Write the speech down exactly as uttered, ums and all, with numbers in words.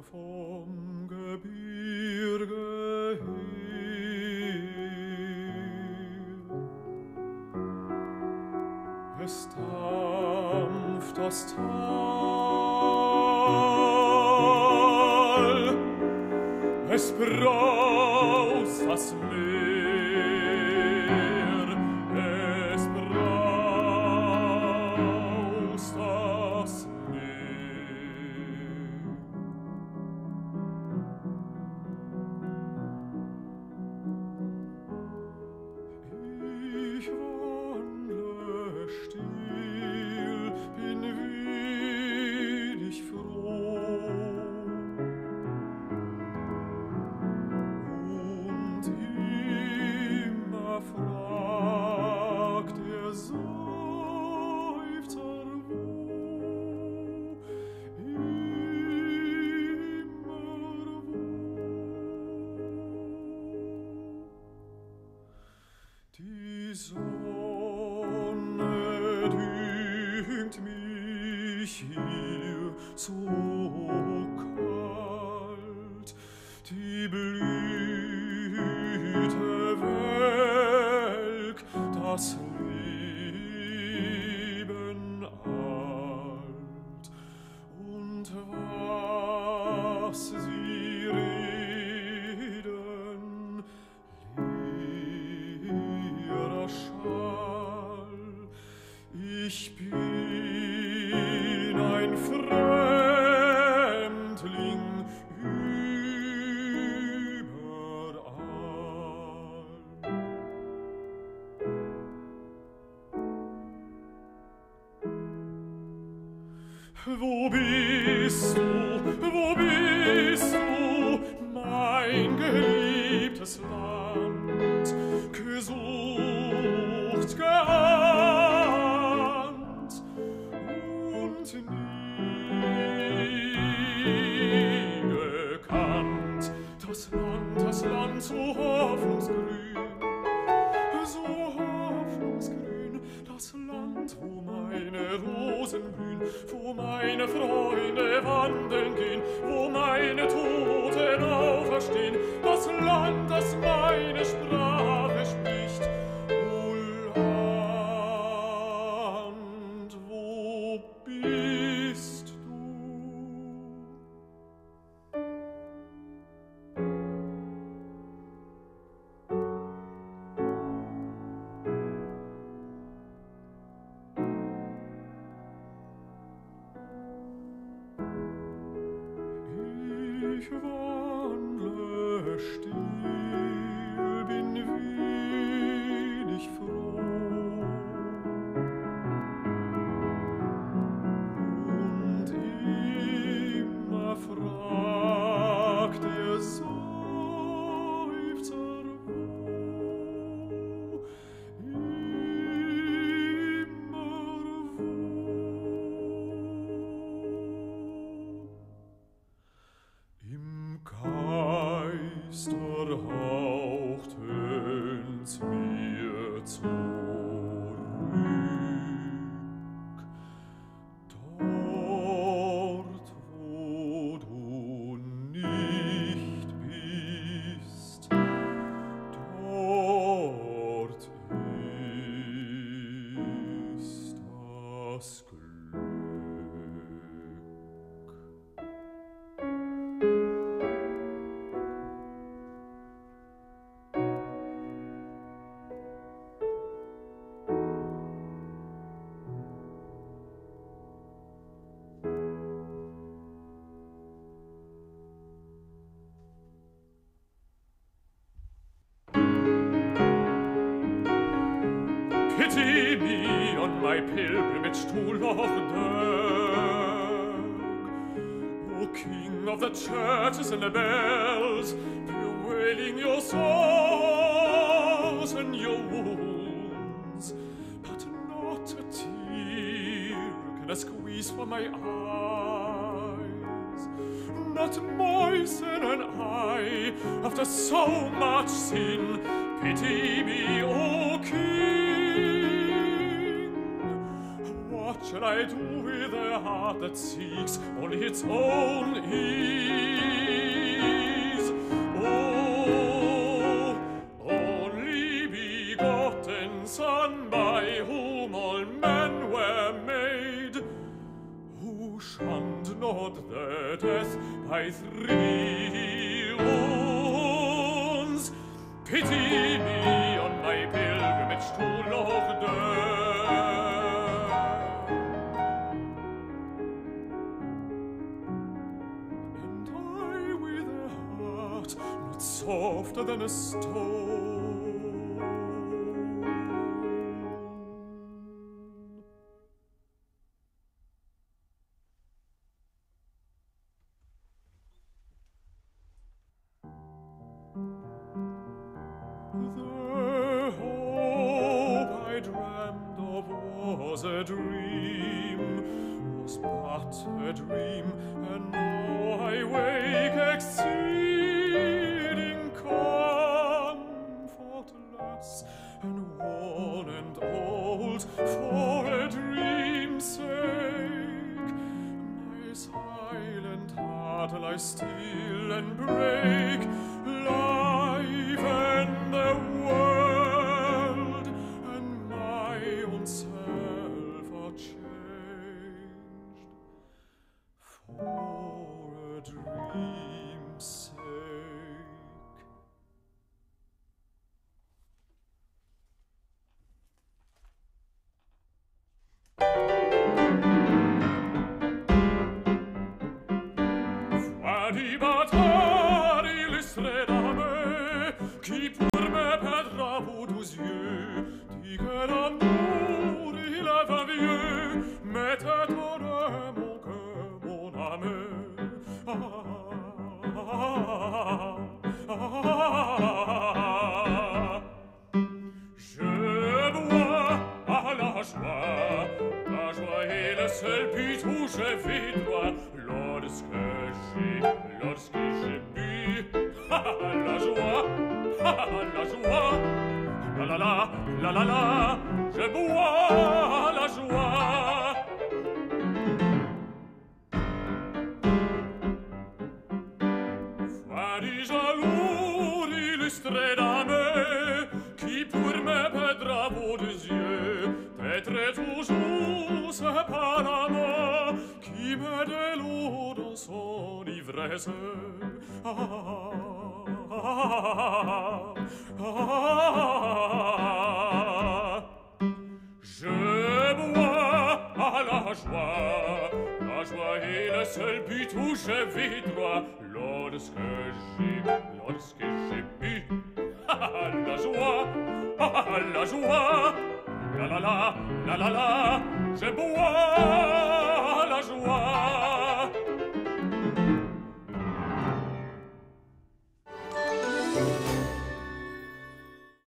vom Gebirge her. Es dampft das Tal, es braust das Meer, es braust das Meer. Ich wandle still, bin wenig froh, und immer fragt der Seufzer wo, immer wo. Die Sonne dünkt mich hier so kalt, die Blüte welk, das Leben alt, und was sie reden, leerer Schall. Ich bin ein Fremdling überall. Wo bist du, wo bist du, mein geliebtes Land, gesucht, geahnt und nie gekannt? Das Land, das Land so hoffnungsgrün, so hoffnungsgrün, das Land, wo meine Rosen blühen, wo meine Freunde wandeln gehen, wo meine Toten auferstehen, das Land, das meine Sprache spricht. O Land, wo bist du? Ich wandle still, bin wenig froh, und immer fragt der Seufzer wo, immer wo. Im Geister hauchten's mir zurück, dort, wo du nicht bist, dort ist das Glück. Pity me on my pilgrimage to Lochnerg, O King of the churches and the bells, bewailing your sorrows and your wounds, but not a tear can I squeeze from my eyes, not moisten an eye after so much sin. Pity me, O King, watch shall I do with a heart that seeks only its own ease? Oh, only begotten Son, by whom all men were made, who shunned not their death by three wounds, pity me on my pilgrimage to Lourdes. And I with a heart not softer than a stone, the hope I dreamed of was a dream, was but a dream, and now I wake exceeding comfortless and worn and old for a dream's sake. My silent heart lies still and break, life and the world and my own self are changed for a dream's sake. Fadi bâtard illustre dame, qui pour me perdra vos douze yeux, dit que l'amour il est un vieux, mettait au mon cœur mon âme. Ah, ah, ah, ah. Je bois à la joie, la joie est le seul but où je vis droit, lorsque j'ai, lorsque j'ai bu. La joie, la joie, la la la, la la la, je bois la joie. Fadi jaloux, illustre dame, qui pour me perdra vos deux yeux, t'être toujours ce Panama qui met de l'eau dans son ivresse. Ah, ah, ah, ah. Je bois à la joie, la joie est le seul but où je vis droit, lorsque j'ai, lorsque j'ai bu. La joie, la joie, la la la, la la la, je bois la joie.